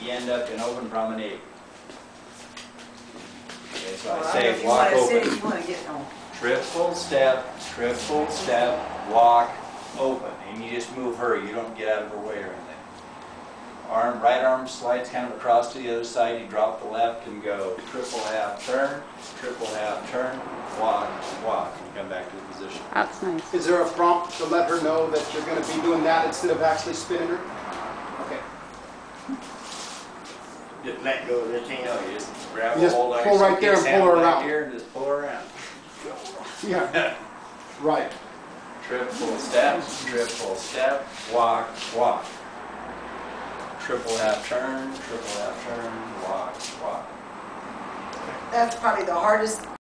you end up in open promenade. Okay, so I Well, say if you walk wanna sit, open. you wanna get on. Triple step, walk, open. And you just move her, you don't get out of her way or anything. Right arm slides kind of across to the other side, you drop the left and go triple half turn, walk, and come back to the position. That's nice. Is there a prompt to let her know that you're going to be doing that instead of actually spinning her? Okay. Just let go of this thing, you just grab You a just hold on pull your right there and suitcase pull her handle back around. here and just pull her around. Yeah. Right. Triple step, walk. Triple half turn, walk. That's probably the hardest